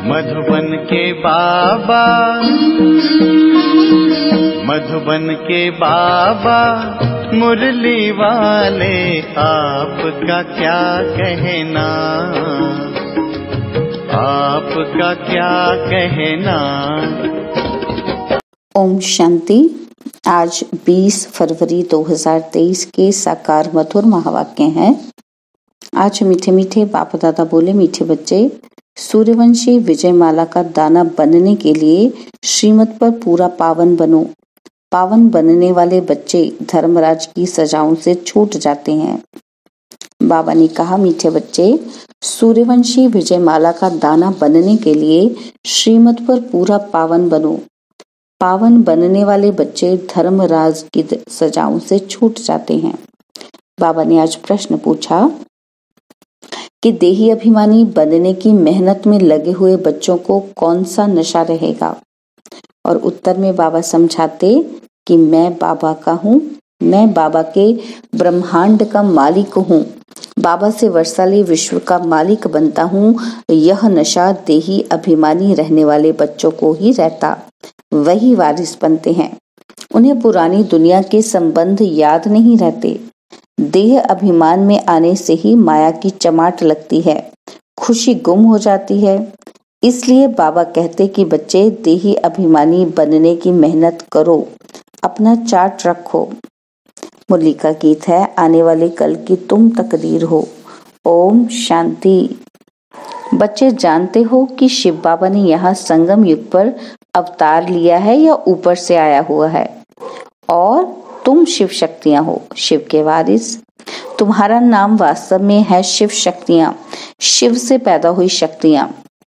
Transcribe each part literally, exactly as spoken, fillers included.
मधुबन के बाबा, मधुबन के बाबा मुरली वाले, आपका क्या कहना, आपका क्या कहना। ओम शांति। आज बीस फरवरी दो हज़ार तेईस के साकार मधुर महावाक्य हैं। आज मीठे मीठे बाप दादा बोले, मीठे बच्चे, सूर्यवंशी विजयमाला का दाना बनने के लिए श्रीमत पर पूरा पावन बनो। पावन बनने वाले बच्चे धर्मराज की सजाओं से छूट जाते हैं। बाबा ने कहा, मीठे बच्चे, सूर्यवंशी विजयमाला का दाना बनने के लिए श्रीमत पर पूरा पावन बनो। पावन बनने वाले बच्चे धर्मराज की सजाओं से छूट जाते हैं। बाबा ने आज प्रश्न पूछा कि देही अभिमानी बनने की मेहनत में लगे हुए बच्चों को कौन सा नशा रहेगा। और उत्तर में बाबा समझाते कि मैं बाबा का हूँ, मैं बाबा के ब्रह्मांड का मालिक हूँ, बाबा से वर्षाली विश्व का मालिक बनता हूँ। यह नशा देही अभिमानी रहने वाले बच्चों को ही रहता, वही वारिस बनते हैं। उन्हें पुरानी दुनिया के संबंध याद नहीं रहते। देह अभिमान में आने से ही माया की चमाट लगती है, खुशी गुम हो जाती है। इसलिए बाबा कहते कि बच्चे देही अभिमानी बनने की मेहनत करो, अपना चार्ट रखो। मुरली का गीत है, आने वाले कल की तुम तकदीर हो। ओम शांति। बच्चे जानते हो कि शिव बाबा ने यहाँ संगम युग पर अवतार लिया है या ऊपर से आया हुआ है, और तुम शिव शक्तियां हो, शिव के वारिस। तुम्हारा नाम वास्तव में है शिव शक्तियां, शिव से पैदा हुई शक्तियां।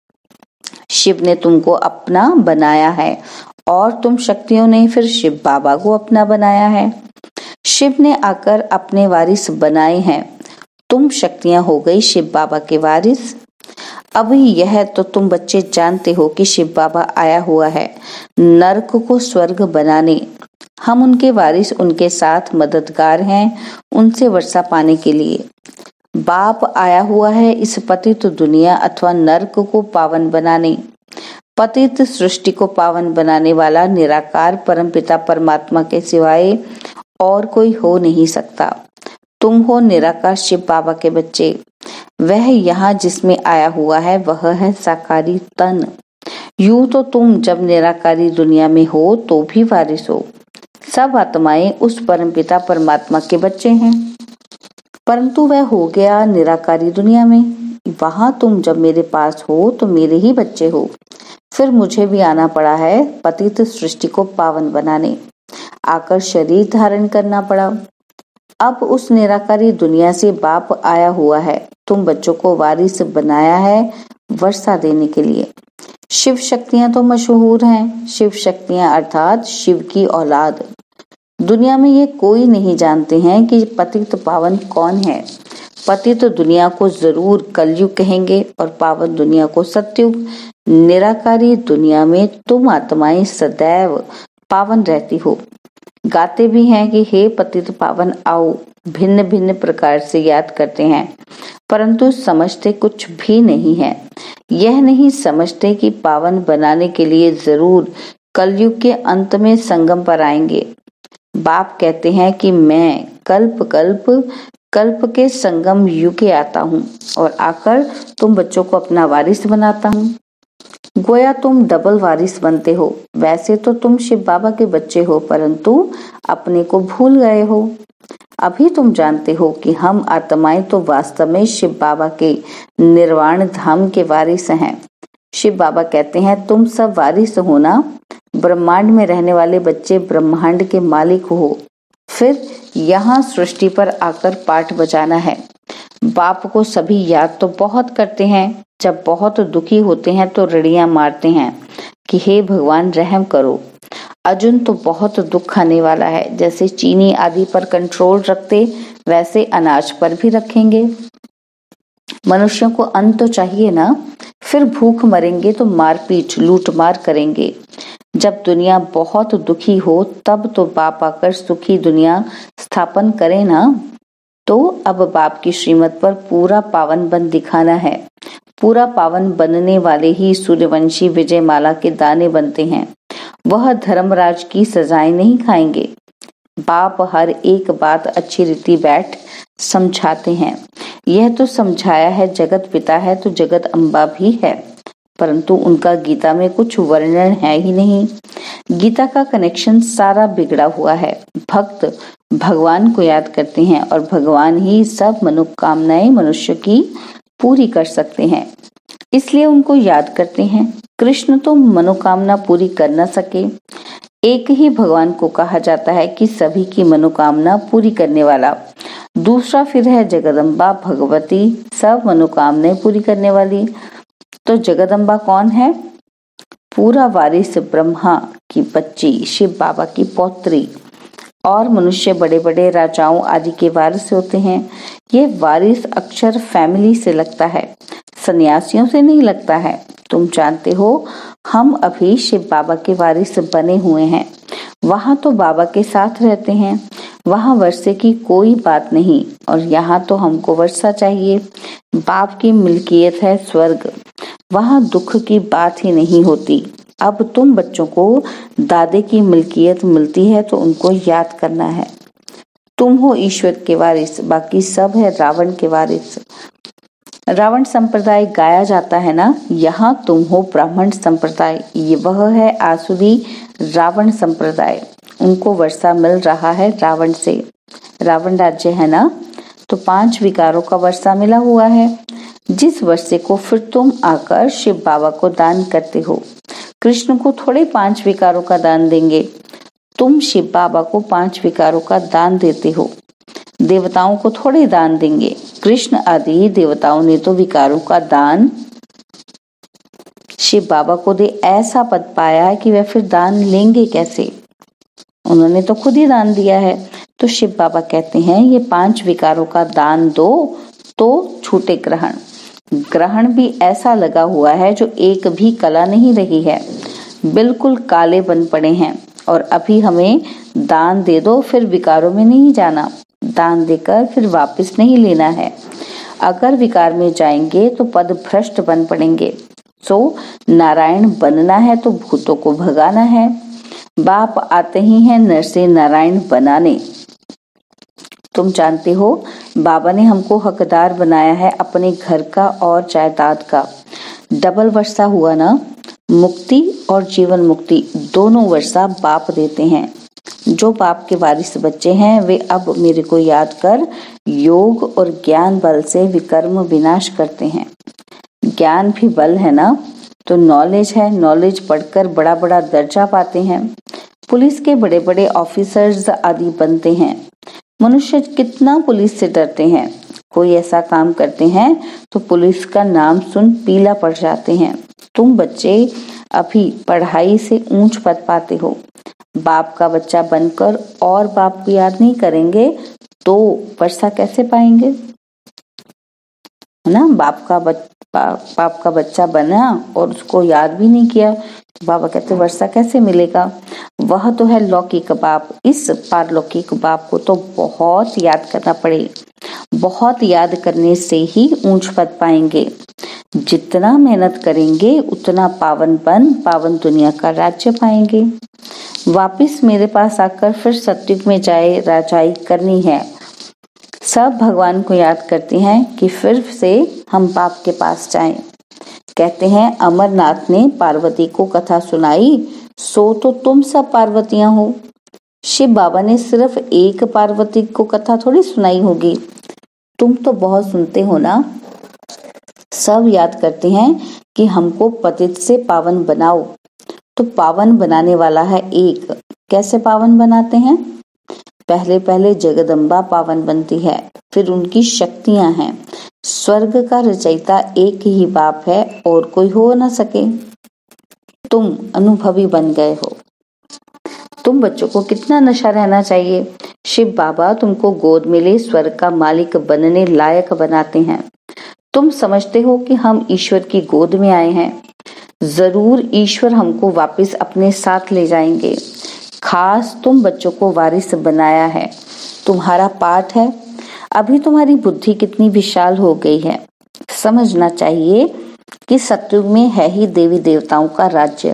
शिव ने तुमको अपना बनाया है और तुम शक्तियों ने फिर शिव बाबा को अपना बनाया है। शिव ने आकर अपने वारिस बनाए हैं। तुम शक्तियां हो गई शिव बाबा के वारिस। अभी यह तो तुम बच्चे जानते हो कि शिव बाबा आया हुआ है नरक को स्वर्ग बनाने। हम उनके वारिस, उनके साथ मददगार हैं, उनसे वर्षा पाने के लिए। बाप आया हुआ है इस पतित दुनिया अथवा नरक को पावन बनाने। पतित सृष्टि को पावन बनाने वाला निराकार परमपिता परमात्मा के सिवाय और कोई हो नहीं सकता। तुम हो निराकार शिव बाबा के बच्चे। वह यहाँ जिसमें आया हुआ है वह है साकारी तन। यूं तो तुम जब निराकारी दुनिया में हो तो भी वारिस हो। सब आत्माएं उस परमपिता परमात्मा के बच्चे हैं, परंतु वह हो गया निराकारी दुनिया में। वहां तुम जब मेरे पास हो तो मेरे ही बच्चे हो। फिर मुझे भी आना पड़ा है पतित सृष्टि को पावन बनाने, आकर शरीर धारण करना पड़ा। अब उस निराकारी दुनिया से बाप आया हुआ है, तुम बच्चों को वारिस बनाया है वर्षा देने के लिए। शिव शक्तियां तो मशहूर हैं, शिव शक्तियां अर्थात शिव की औलाद। दुनिया में ये कोई नहीं जानते हैं कि पतित पावन कौन है। पतित दुनिया को जरूर कलयुग कहेंगे और पावन दुनिया को सतयुग। निराकारी दुनिया में तुम आत्माएं सदैव पावन रहती हो। गाते भी हैं कि हे पतित पावन आओ, भिन्न भिन्न प्रकार से याद करते हैं, परंतु समझते कुछ भी नहीं है। यह नहीं समझते कि पावन बनाने के लिए जरूर कलयुग के अंत में संगम पर आएंगे। बाप कहते हैं कि मैं कल्प कल्प कल्प के संगम युग आता हूँ और आकर तुम बच्चों को अपना वारिस बनाता हूँ। गोया तुम डबल वारिस बनते हो। वैसे तो तुम शिव बाबा के बच्चे हो, परंतु अपने को भूल गए हो। अभी तुम जानते हो कि हम आत्माएं तो वास्तव में शिव बाबा के निर्वाण धाम के वारिस हैं। शिव बाबा कहते हैं, तुम सब वारिस हो ना। ब्रह्मांड में रहने वाले बच्चे ब्रह्मांड के मालिक हो। फिर यहाँ सृष्टि पर आकर पाठ बजाना है। बाप को सभी याद तो बहुत करते हैं, जब बहुत दुखी होते हैं तो रड़ियां मारते हैं कि हे भगवान रहम करो। अर्जुन तो बहुत दुख खाने वाला है, जैसे चीनी आदि पर कंट्रोल रखते वैसे अनाज पर भी रखेंगे। मनुष्यों को अन्न तो चाहिए ना, फिर भूख मरेंगे तो मारपीट लूटमार करेंगे। जब दुनिया बहुत दुखी हो तब तो बाप आकर सुखी दुनिया स्थापन करे ना। तो अब बाप की श्रीमत पर पूरा पावन बन दिखाना है। पूरा पावन बनने वाले ही सूर्यवंशी विजयमाला के दाने बनते हैं। वह धर्मराज की सजाएं नहीं खाएंगे। बाप हर एक बात अच्छी रीति बैठ समझाते हैं। यह तो समझाया है, जगत पिता है तो जगत अम्बा भी है, परंतु उनका गीता में कुछ वर्णन है ही नहीं। गीता का कनेक्शन सारा बिगड़ा हुआ है। भक्त भगवान को याद करते हैं और भगवान ही सब मनोकामनाएं मनुष्य की पूरी कर सकते हैं, इसलिए उनको याद करते हैं। कृष्ण तो मनोकामना पूरी कर न सके। एक ही भगवान को कहा जाता है कि सभी की मनोकामना पूरी करने वाला। दूसरा फिर है जगदम्बा भगवती, सब मनोकामनाएं पूरी करने वाली। तो जगदम्बा कौन है? पूरा वारिस ब्रह्मा की बच्ची, शिव बाबा की पौत्री। और मनुष्य बड़े बड़े राजाओं आदि के वारिस होते हैं। ये वारिस अक्षर फैमिली से लगता है, सन्यासियों से नहीं लगता है। तुम जानते हो हम अभी शिव बाबा के वारिस बने हुए हैं। वहाँ तो बाबा के साथ रहते हैं, वहाँ वर्षे की कोई बात नहीं, और यहाँ तो हमको वर्षा चाहिए। बाप की मिल्कियत है स्वर्ग, वहाँ दुख की बात ही नहीं होती। अब तुम बच्चों को दादे की मिल्कियत मिलती है तो उनको याद करना है। तुम हो ईश्वर के वारिस, बाकी सब है रावण के वारिस। रावण संप्रदाय गाया जाता है ना, यहाँ तुम हो ब्राह्मण संप्रदाय, ये वह है आसुरी रावण संप्रदाय। उनको वर्षा मिल रहा है रावण से। रावण राज्य है ना, तो पांच विकारों का वर्षा मिला हुआ है, जिस वर्षे को फिर तुम आकर शिव बाबा को दान करते हो। कृष्ण को थोड़े पांच विकारों का दान देंगे, तुम शिव बाबा को पांच विकारों का दान देते हो। देवताओं को थोड़े दान देंगे, कृष्ण आदि देवताओं ने तो विकारों का दान शिव बाबा को दे ऐसा पद पाया है कि वे फिर दान लेंगे कैसे? उन्होंने तो खुद ही दान दिया है। तो शिव बाबा कहते हैं ये पांच विकारों का दान दो तो छूटे ग्रहण। ग्रहण भी ऐसा लगा हुआ है जो एक भी कला नहीं रही है, बिल्कुल काले बन पड़े हैं। और अभी हमें दान दे दो, फिर विकारों में नहीं जाना, दान देकर फिर वापस नहीं लेना है। अगर विकार में जाएंगे तो पद भ्रष्ट बन पड़ेंगे। सो नारायण बनना है तो भूतों को भगाना है। बाप आते ही हैं नर से नारायण बनाने। तुम जानते हो बाबा ने हमको हकदार बनाया है अपने घर का और जायदाद का। डबल वर्षा हुआ ना, मुक्ति और जीवन मुक्ति दोनों वर्षा बाप देते हैं। जो बाप के वारिस बच्चे हैं वे अब मेरे को याद कर योग और ज्ञान बल से विकर्म विनाश करते हैं। ज्ञान भी बल है ना, तो नॉलेज है, नॉलेज पढ़कर बड़ा बड़ा दर्जा पाते हैं। पुलिस के बड़े बड़े ऑफिसर्स आदि बनते हैं। मनुष्य कितना पुलिस से डरते हैं, कोई ऐसा काम करते हैं तो पुलिस का नाम सुन पीला पड़ जाते हैं। तुम बच्चे अभी पढ़ाई से ऊंच पद पाते हो, बाप का बच्चा बनकर और बाप को याद नहीं करेंगे तो वर्षा कैसे पाएंगे, है ना? बाप का बच, बाप, बाप का बच्चा बना और उसको याद भी नहीं किया तो बाबा कहते वर्षा कैसे मिलेगा? वह तो है लौकिक बाप। इस पारलौकिक बाप को तो बहुत याद करना पड़े, बहुत याद करने से ही ऊंच पद पाएंगे। जितना मेहनत करेंगे उतना पावन बन पावन दुनिया का राज्य पाएंगे। वापिस मेरे पास आकर फिर सत्युग में जाए राजाई करनी है। सब भगवान को याद करते हैं कि फिर से हम बाप के पास जाएं। कहते हैं अमरनाथ ने पार्वती को कथा सुनाई, सो तो तुम सब पार्वतियां हो। शिव बाबा ने सिर्फ एक पार्वती को कथा थोड़ी सुनाई होगी, तुम तो बहुत सुनते हो ना। सब याद करते हैं कि हमको पतित से पावन बनाओ, तो पावन बनाने वाला है एक। कैसे पावन बनाते हैं? पहले पहले जगदम्बा पावन बनती है, फिर उनकी शक्तियां हैं। स्वर्ग का रचयिता एक ही बाप है और कोई हो न सके। तुम अनुभवी बन गए हो। तुम बच्चों को कितना नशा रहना चाहिए। शिव बाबा तुमको गोद में ले स्वर्ग का मालिक बनने लायक बनाते हैं। तुम समझते हो कि हम ईश्वर की गोद में आए हैं, जरूर ईश्वर हमको वापस अपने साथ ले जाएंगे। खास तुम बच्चों को वारिस बनाया है, तुम्हारा पाठ है। अभी तुम्हारी बुद्धि कितनी विशाल हो गई है। समझना चाहिए कि सतयुग में है ही देवी देवताओं का राज्य।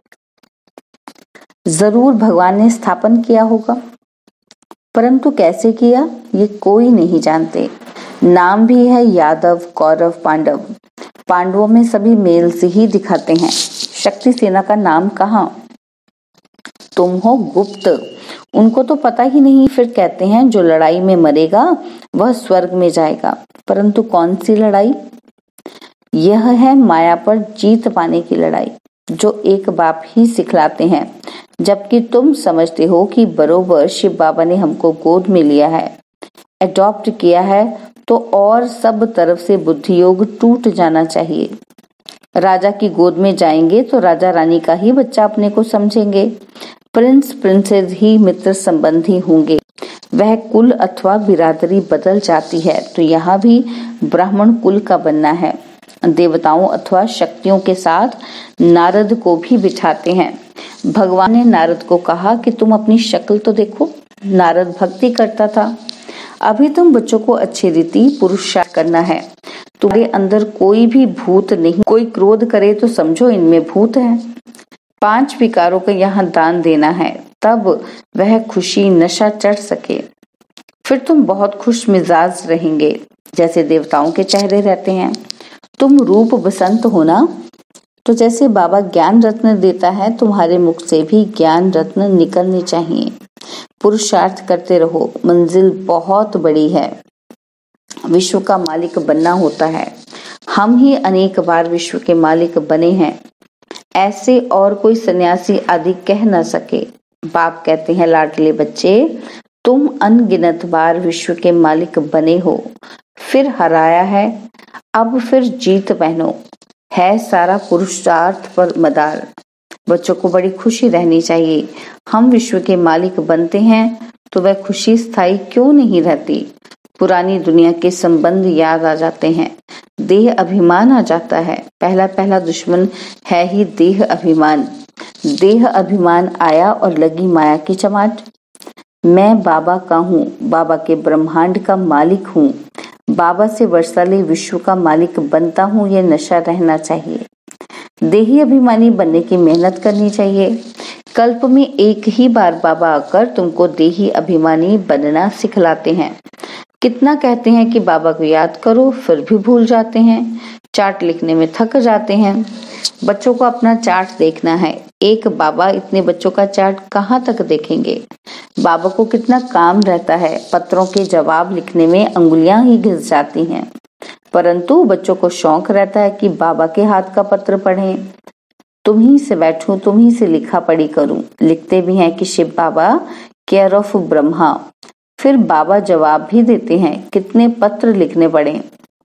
जरूर भगवान ने स्थापन किया होगा, परंतु कैसे किया ये कोई नहीं जानते। नाम भी है यादव, कौरव, पांडव। पांडवों में सभी मेल से ही दिखाते हैं। शक्ति सेना का नाम कहाँ? तुम हो गुप्त, उनको तो पता ही नहीं। फिर कहते हैं जो लड़ाई में मरेगा वह स्वर्ग में जाएगा। परंतु कौन सी लड़ाई? यह है माया पर जीत पाने की लड़ाई, जो एक बाप ही सिखलाते हैं। जबकि तुम समझते हो कि बरोबर शिव बाबा ने हमको गोद में लिया है, अडॉप्ट किया है, तो और सब तरफ से बुद्धि योग टूट जाना चाहिए। राजा की गोद में जाएंगे तो राजा रानी का ही बच्चा अपने को समझेंगे। प्रिंस प्रिंसेस ही मित्र संबंधी होंगे। वह कुल अथवा बिरादरी बदल जाती है तो यहाँ भी ब्राह्मण कुल का बनना है। देवताओं अथवा शक्तियों के साथ नारद को भी बिठाते हैं। भगवान ने नारद को कहा कि तुम अपनी शक्ल तो देखो। नारद भक्ति करता था। अभी तुम बच्चों को अच्छी रीति पुरुषार्थ करना है। तुम्हारे अंदर कोई भी भूत नहीं। कोई क्रोध करे तो समझो इनमें भूत है। पांच विकारों का यहाँ दान देना है, तब वह खुशी नशा चढ़ सके। फिर तुम बहुत खुश मिजाज रहेंगे, जैसे देवताओं के चेहरे रहते हैं। तुम रूप बसंत हो ना, तो जैसे बाबा ज्ञान रत्न देता है, तुम्हारे मुख से भी ज्ञान रत्न निकलने चाहिए। पुरुषार्थ करते रहो, मंजिल बहुत बड़ी है। विश्व का मालिक बनना होता है। हम ही अनेक बार विश्व के मालिक बने हैं, ऐसे और कोई सन्यासी आदि कह न सके। बाप कहते हैं, लाडले बच्चे, तुम अनगिनत बार विश्व के मालिक बने हो, फिर हराया है, अब फिर जीत पहनो। है सारा पुरुषार्थ पर मदार। बच्चों को बड़ी खुशी रहनी चाहिए। हम विश्व के मालिक बनते हैं तो वह खुशी स्थायी क्यों नहीं रहती? पुरानी दुनिया के संबंध याद आ जाते हैं, देह अभिमान आ जाता है। पहला पहला दुश्मन है ही देह अभिमान। देह अभिमान आया और लगी माया की चमाट। मैं बाबा का हूँ, बाबा के ब्रह्मांड का मालिक हूँ, बाबा से वर्षाले विश्व का मालिक बनता हूँ। ये नशा रहना चाहिए। देही अभिमानी बनने की मेहनत करनी चाहिए। कल्प में एक ही बार बाबा आकर तुमको देही अभिमानी बनना सिखलाते हैं। कितना कहते हैं कि बाबा को याद करो, फिर भी भूल जाते हैं। चार्ट लिखने में थक जाते हैं। बच्चों को अपना चार्ट देखना है। एक बाबा इतने बच्चों का चार्ट कहाँ तक देखेंगे? बाबा को कितना काम रहता है। पत्रों के जवाब लिखने में अंगुलियां ही घिस जाती हैं, परंतु बच्चों को शौक रहता है कि बाबा के हाथ का पत्र पढ़ें। तुम ही से बैठूं, तुम ही से लिखा पढ़ी करूं। लिखते भी हैं कि शिव बाबा केयर ऑफ ब्रह्मा। फिर बाबा जवाब भी देते हैं। कितने पत्र लिखने पड़े।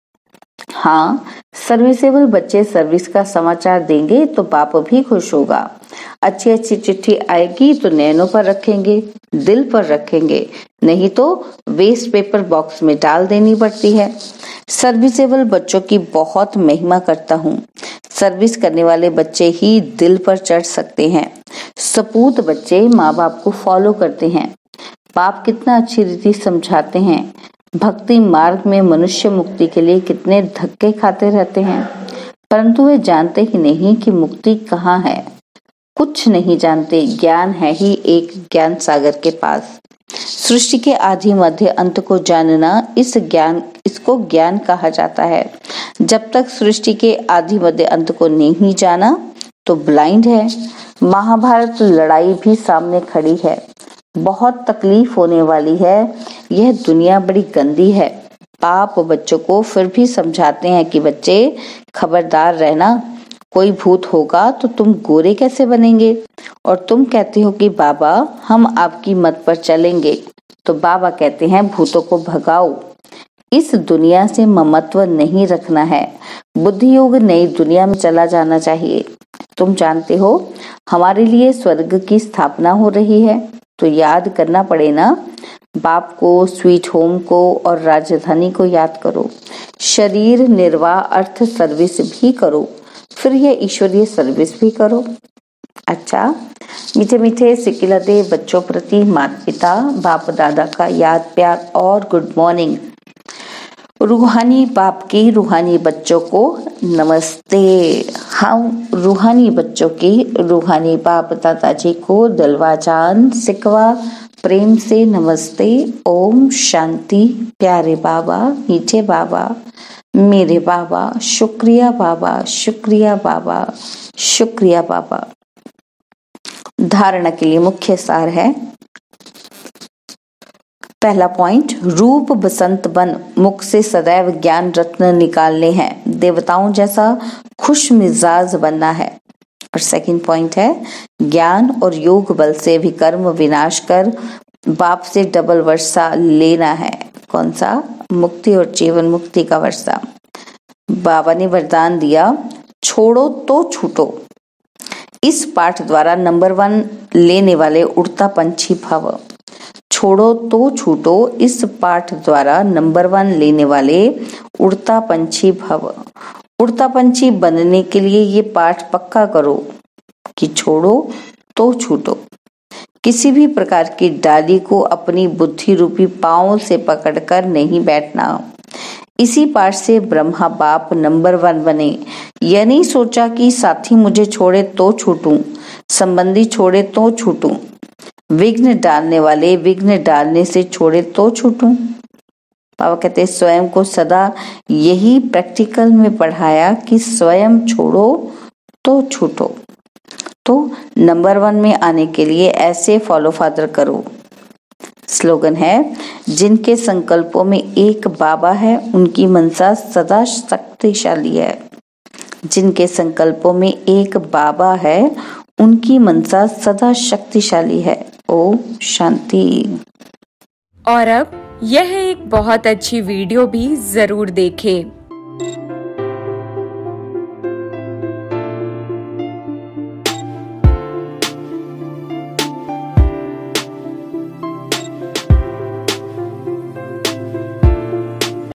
हाँ, सर्विसेबल बच्चे सर्विस का समाचार देंगे तो बाप भी खुश होगा। अच्छी अच्छी चिट्ठी आएगी तो नैनों पर रखेंगे, दिल पर रखेंगे, नहीं तो वेस्ट पेपर बॉक्स में डाल देनी पड़ती है। सर्विसेबल बच्चों की बहुत महिमा करता हूँ। सर्विस करने वाले बच्चे ही दिल पर चढ़ सकते हैं। सपूत बच्चे माँ बाप को फॉलो करते हैं। बाप कितना अच्छी रीति समझाते हैं। भक्ति मार्ग में मनुष्य मुक्ति के लिए कितने धक्के खाते रहते हैं, परंतु वे जानते ही नहीं कि मुक्ति कहाँ है। कुछ नहीं जानते। ज्ञान है ही एक ज्ञान सागर के पास। सृष्टि के आदि मध्य अंत को जानना, इस ज्ञान इसको ज्ञान कहा जाता है। जब तक सृष्टि के आदि मध्य अंत को नहीं जाना तो ब्लाइंड है। महाभारत लड़ाई भी सामने खड़ी है। बहुत तकलीफ होने वाली है। यह दुनिया बड़ी गंदी है। बाप बच्चों को फिर भी समझाते हैं कि बच्चे खबरदार रहना, कोई भूत होगा तो तुम गोरे कैसे बनेंगे। और तुम कहते हो कि बाबा हम आपकी मत पर चलेंगे, तो बाबा कहते हैं भूतों को भगाओ। इस दुनिया से ममत्व नहीं रखना है। बुद्धि योग नई दुनिया में चला जाना चाहिए। तुम जानते हो हमारे लिए स्वर्ग की स्थापना हो रही है, तो याद करना पड़े ना। बाप को, स्वीट होम को और राजधानी को याद करो। शरीर निर्वाह अर्थ सर्विस भी करो, फिर यह ईश्वरीय सर्विस भी करो। अच्छा, मीठे मीठे सिकिलदे बच्चों प्रति माता पिता बाप दादा का याद प्यार और गुड मॉर्निंग। रूहानी बाप के रूहानी बच्चों को नमस्ते। हम रूहानी बच्चों के रूहानी बाप दादाजी को दिलवा जान सिकवा प्रेम से नमस्ते। ओम शांति। प्यारे बाबा, मीठे बाबा, मेरे बाबा, शुक्रिया बाबा, शुक्रिया बाबा, शुक्रिया बाबा। धारणा के लिए मुख्य सार है, पहला पॉइंट, रूप बसंत बन मुख से सदैव ज्ञान रत्न निकालने हैं, देवताओं जैसा खुश मिजाज बनना है। और सेकंड पॉइंट है, ज्ञान और योग बल से भी कर्म विनाश कर बाप से डबल वर्षा लेना है। कौन सा? मुक्ति और जीवन मुक्ति का वर्षा। बाबा ने वरदान दिया, छोड़ो तो छूटो। इस पाठ द्वारा नंबर वन लेने वाले उड़ता पंछी भव। छोड़ो तो छूटो, इस पाठ द्वारा नंबर वन लेने वाले उड़ता पंछी भव। उड़ता पंछी बनने के लिए ये पाठ पक्का करो कि छोड़ो तो छूटो। किसी भी प्रकार की डाली को अपनी बुद्धि रूपी पांव से पकड़कर नहीं बैठना। इसी पाठ से ब्रह्मा बाप नंबर वन बने। यह नहीं सोचा कि साथी मुझे छोड़े तो छूटूं, संबंधी छोड़े तो छूटूं, विघ्न डालने वाले विघ्न डालने से छोड़े तो छूटूं। बाबा कहते स्वयं को सदा यही प्रैक्टिकल में पढ़ाया कि स्वयं छोड़ो तो छूटो। तो नंबर वन में आने के लिए ऐसे फॉलो फादर करो। स्लोगन है, जिनके संकल्पों में एक बाबा है उनकी मनसा सदा शक्तिशाली है। जिनके संकल्पों में एक बाबा है उनकी मनसा सदा शक्तिशाली है। ओम शांति। और अब यह एक बहुत अच्छी वीडियो भी जरूर देखें।